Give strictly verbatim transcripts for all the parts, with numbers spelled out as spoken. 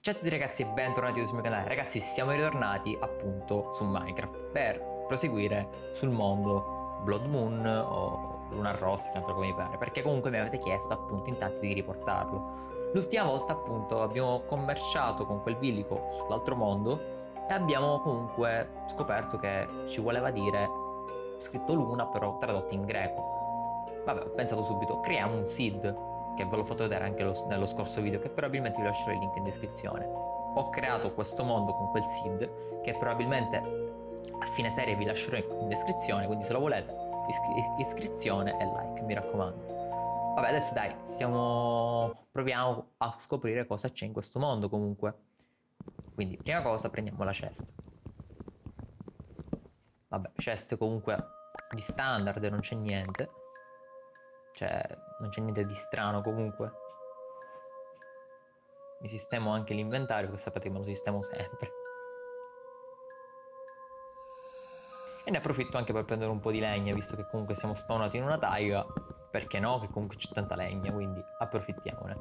Ciao a tutti ragazzi e bentornati sul mio canale. Ragazzi, siamo ritornati appunto su Minecraft per proseguire sul mondo Blood Moon o Lunar Ross, tanto come mi pare, perché comunque mi avete chiesto appunto in tanti di riportarlo. L'ultima volta appunto abbiamo commerciato con quel bilico sull'altro mondo e abbiamo comunque scoperto che ci voleva dire scritto Luna però tradotto in greco. Vabbè, ho pensato subito, creiamo un seed, che ve l'ho fatto vedere anche lo, nello scorso video, che probabilmente vi lascerò il link in descrizione. Ho creato questo mondo con quel seed, che probabilmente a fine serie vi lascerò in descrizione, quindi se lo volete, iscri iscrizione e like, mi raccomando. Vabbè, adesso dai, stiamo... proviamo a scoprire cosa c'è in questo mondo comunque. Quindi, prima cosa, prendiamo la chest. Vabbè, chest comunque di standard, non c'è niente. Cioè, non c'è niente di strano comunque. Mi sistemo anche l'inventario, che sapete che me lo sistemo sempre. E ne approfitto anche per prendere un po' di legna, visto che comunque siamo spawnati in una taiga. Perché no? Che comunque c'è tanta legna, quindi approfittiamone.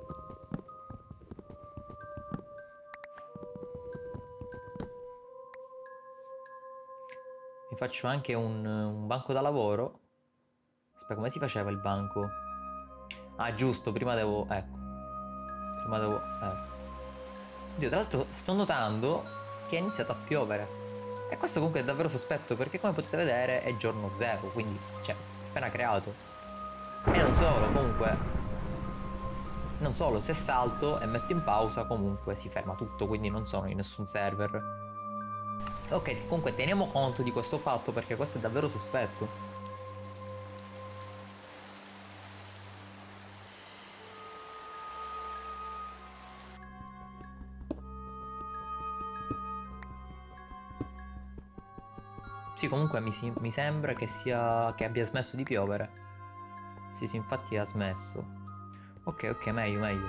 Mi faccio anche un, un banco da lavoro. Aspetta, come si faceva il banco? Ah, giusto, prima devo... ecco. Prima devo... ecco. Oddio, tra l'altro sto notando che è iniziato a piovere. E questo comunque è davvero sospetto, perché come potete vedere è giorno zero, quindi, cioè, appena creato. E non solo, comunque... Non solo, se salto e metto in pausa comunque si ferma tutto, quindi non sono in nessun server. Ok, comunque teniamo conto di questo fatto perché questo è davvero sospetto. Sì, comunque mi, si, mi sembra che sia che abbia smesso di piovere. Sì, sì, infatti ha smesso. Ok, ok, meglio, meglio.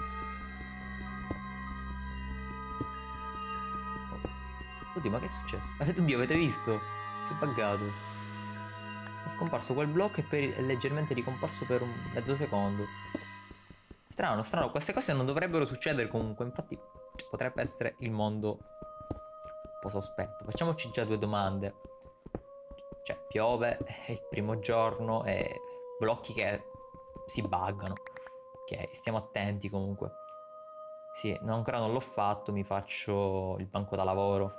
Oddio, ma che è successo? Oddio, avete visto? Si è buggato. È scomparso quel blocco e poi è leggermente ricomparso per un mezzo secondo. Strano, strano, queste cose non dovrebbero succedere comunque, infatti potrebbe essere il mondo un po' sospetto. Facciamoci già due domande. Cioè, piove, è il primo giorno e blocchi che si buggano. Ok, stiamo attenti comunque. Sì, no, ancora non l'ho fatto, mi faccio il banco da lavoro.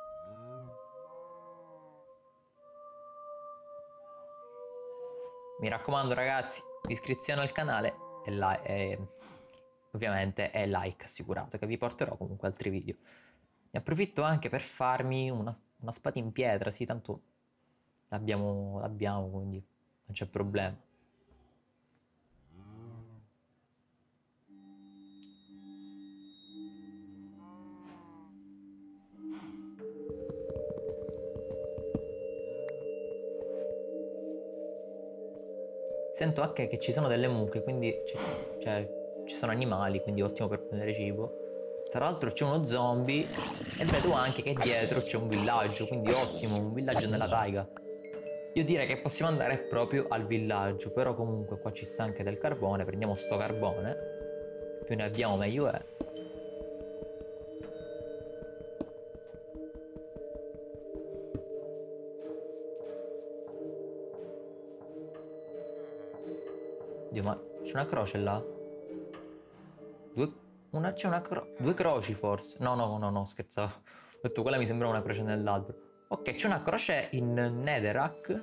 Mi raccomando ragazzi, iscrizione al canale e, la e ovviamente è like assicurato, che vi porterò comunque altri video. Ne approfitto anche per farmi una, una spada in pietra, sì, tanto l'abbiamo, l'abbiamo, quindi non c'è problema. Sento anche che ci sono delle mucche, quindi cioè, ci sono animali, quindi ottimo per prendere cibo. Tra l'altro c'è uno zombie e vedo anche che dietro c'è un villaggio, quindi ottimo, un villaggio nella taiga. Io direi che possiamo andare proprio al villaggio, però comunque qua ci sta anche del carbone, prendiamo sto carbone. Più ne abbiamo meglio è. Dio, ma c'è una croce là? Due... Una... C'è una croce... Due croci forse? No, no, no, no, scherzavo. Ho detto, quella mi sembra una croce nell'albero. Ok, c'è una croce in Netherrack.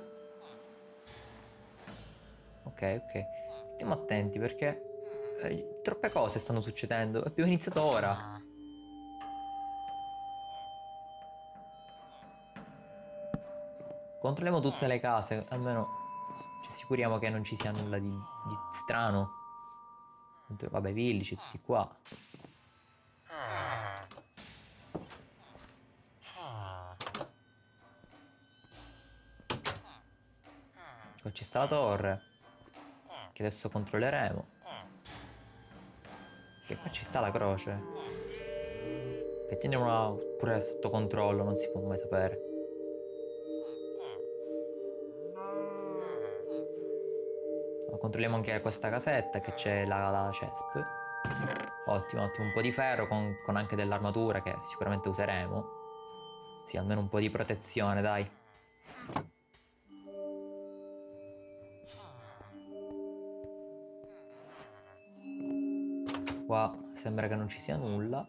Ok, ok. Stiamo attenti perché eh, troppe cose stanno succedendo. Abbiamo iniziato ora. Controlliamo tutte le case, almeno ci assicuriamo che non ci sia nulla di, di strano. Vabbè, villici tutti qua. Qua ci sta la torre, che adesso controlleremo. Che qua ci sta la croce. Che teniamola pure sotto controllo, non si può mai sapere. Controlliamo anche questa casetta che c'è la, la chest. Ottimo, ottimo. Un po' di ferro con, con anche dell'armatura che sicuramente useremo. Sì, almeno un po' di protezione, dai. Qua sembra che non ci sia nulla.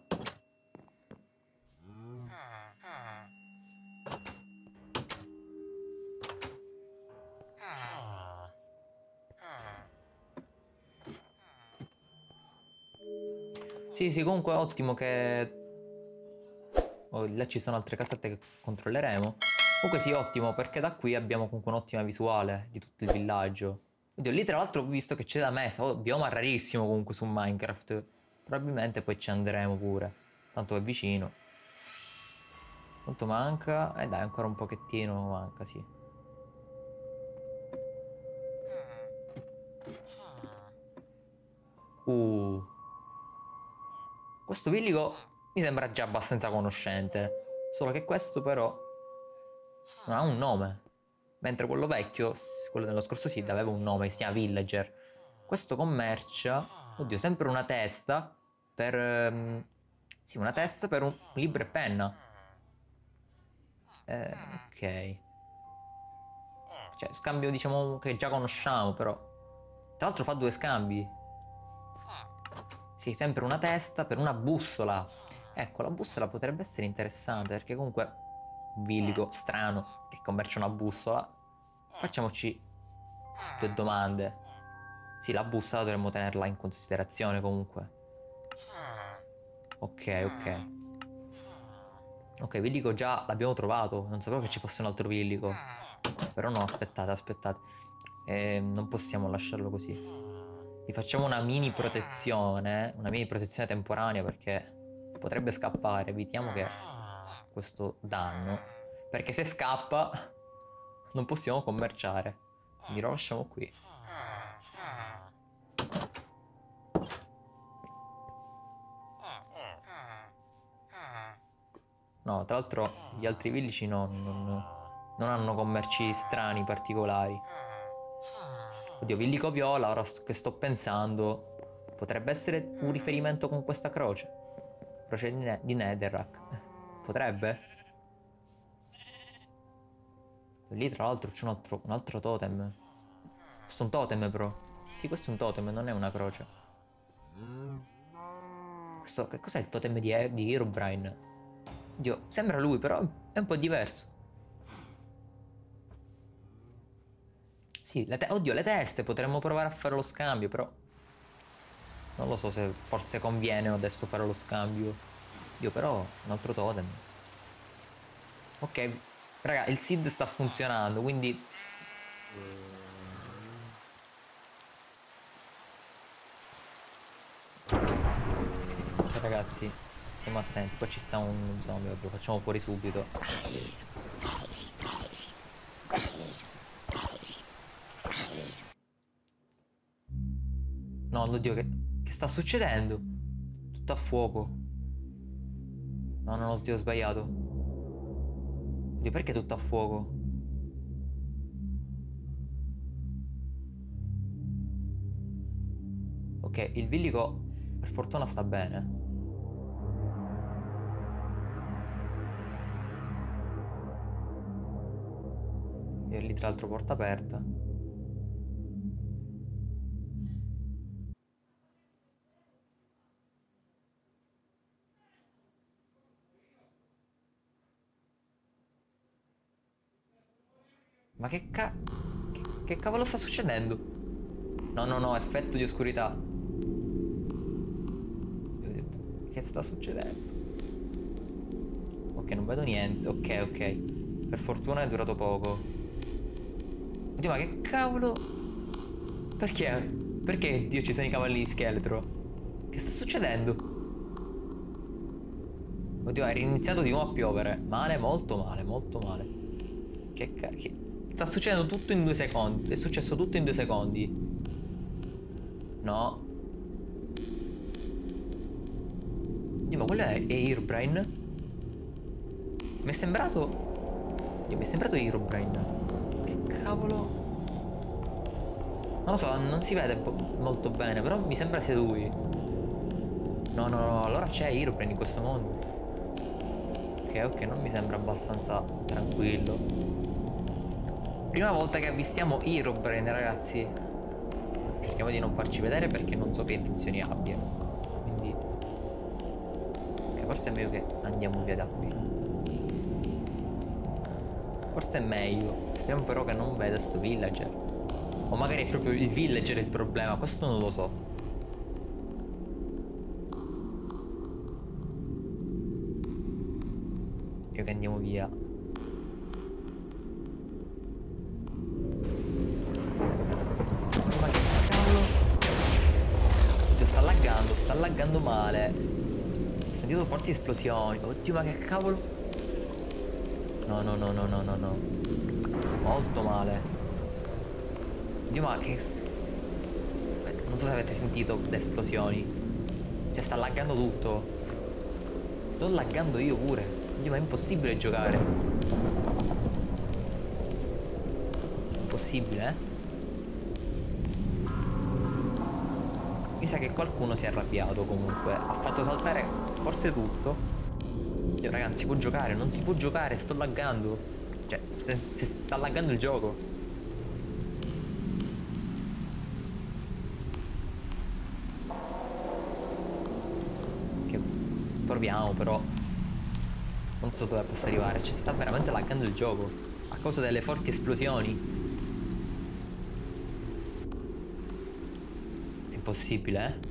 Sì, sì, comunque ottimo che... Oh, là ci sono altre casette che controlleremo. Comunque sì, ottimo, perché da qui abbiamo comunque un'ottima visuale di tutto il villaggio. Oddio, lì tra l'altro ho visto che c'è la mesa, oh, bioma rarissimo comunque su Minecraft. Probabilmente poi ci andremo pure, tanto è vicino. Quanto manca? Eh dai, ancora un pochettino manca, sì. Uh. Questo villico mi sembra già abbastanza conoscente. Solo che questo però non ha un nome. Mentre quello vecchio, quello dello scorso seed, aveva un nome, si chiama Villager. Questo commercia... Oddio, sempre una testa per... Um, sì, una testa per un libro e penna. Eh, ok. Cioè, scambio diciamo che già conosciamo, però. Tra l'altro fa due scambi. Sì, sempre una testa per una bussola. Ecco, la bussola potrebbe essere interessante, perché comunque un villico strano che commercia una bussola. Facciamoci due domande. Sì, la bussola dovremmo tenerla in considerazione comunque. Ok, ok. Ok, villico già l'abbiamo trovato. Non sapevo che ci fosse un altro villico. Però no, aspettate, aspettate. Eh, non possiamo lasciarlo così. Gli facciamo una mini protezione. Una mini protezione temporanea perché potrebbe scappare. Evitiamo che questo danno. Perché se scappa non possiamo commerciare. Quindi lo lasciamo qui. No, tra l'altro gli altri villici no, non, non hanno commerci strani, particolari. Oddio, villico viola, ora che sto pensando, potrebbe essere un riferimento con questa croce. Croce di, ne di Netherrack. Potrebbe? Lì tra l'altro c'è un altro, un altro totem. Questo è un totem però. Sì, questo è un totem, non è una croce. Questo, che cos'è il totem di, e di Herobrine? Oddio, sembra lui, però è un po' diverso. Sì, le oddio, le teste, potremmo provare a fare lo scambio, però... Non lo so se forse conviene adesso fare lo scambio. Dio, però, un altro totem. Ok, raga, il seed sta funzionando, quindi... Ragazzi, stiamo attenti, qua ci sta un zombie, lo facciamo fuori subito. No, oddio, che, che sta succedendo? Tutto a fuoco. No, non ho, oddio, ho sbagliato. Oddio, perché tutto a fuoco? Ok, il villico per fortuna sta bene. E lì tra l'altro porta aperta. Ma che ca... Che, che cavolo sta succedendo? No, no, no, effetto di oscurità. Che sta succedendo? Ok, non vedo niente. Ok, ok. Per fortuna è durato poco. Oddio, ma che cavolo? Perché? Perché, Dio, ci sono i cavalli di scheletro? Che sta succedendo? Oddio, è riniziato di nuovo a piovere. Male, molto male, molto male. Che cacchio. Sta succedendo tutto in due secondi. È successo tutto in due secondi. No. Oddio, ma quello è, è Herobrine? Mi è sembrato... Oddio, mi è sembrato Herobrine. Che cavolo... Non lo so, non si vede molto bene, però mi sembra sia lui. No, no, no, allora c'è Herobrine in questo mondo. Ok, ok, non mi sembra abbastanza tranquillo. Prima volta che avvistiamo Herobrine, ragazzi. Cerchiamo di non farci vedere perché non so che intenzioni abbia. Quindi ok, forse è meglio che andiamo via da qui. Forse è meglio. Speriamo però che non veda sto villager. O magari è proprio il villager il problema. Questo non lo so. Io che andiamo via. Ma che cavolo? Oddio, sta laggando, sta laggando male. Ho sentito forti esplosioni. Oddio, ma che cavolo? No, no, no, no, no, no, no. Molto male. Oddio, ma che... Non so se avete sentito le esplosioni. Cioè, sta laggando tutto. Sto laggando io pure. Oddio, ma è impossibile giocare. Impossibile, eh? Mi sa che qualcuno si è arrabbiato comunque. Ha fatto saltare forse tutto. Oddio, raga, non si può giocare, non si può giocare, sto laggando. Cioè, se, se sta laggando il gioco. Che proviamo però. Non so dove possa arrivare. Cioè, sta veramente laggando il gioco. A causa delle forti esplosioni. È impossibile, eh?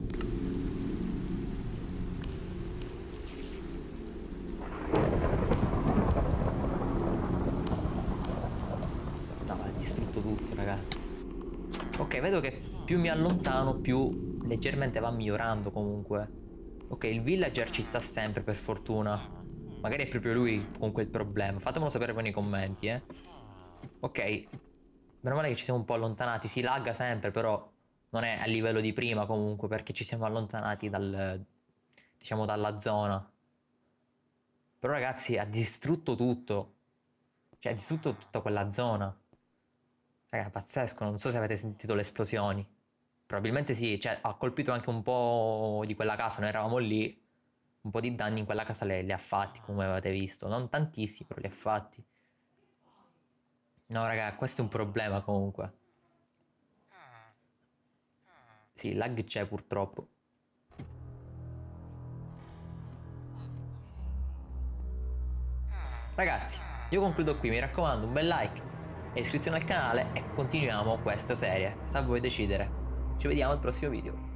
Tutto, ragazzi. Ok, vedo che più mi allontano, più leggermente va migliorando comunque. Ok, il villager ci sta sempre, per fortuna. Magari è proprio lui comunque il problema. Fatemelo sapere poi nei commenti, eh. Ok. Meno male che ci siamo un po' allontanati. Si lagga sempre, però non è a livello di prima comunque, perché ci siamo allontanati dal... diciamo dalla zona. Però ragazzi, ha distrutto tutto. Cioè, ha distrutto tutta quella zona. Raga, pazzesco, non so se avete sentito le esplosioni. Probabilmente sì, cioè ha colpito anche un po' di quella casa, noi eravamo lì. Un po' di danni in quella casa li ha fatti, come avete visto. Non tantissimi, però li ha fatti. No, raga, questo è un problema comunque. Sì, lag c'è purtroppo. Ragazzi, io concludo qui, mi raccomando, un bel like e iscrizione al canale e continuiamo questa serie. Sta a voi decidere. Ci vediamo al prossimo video.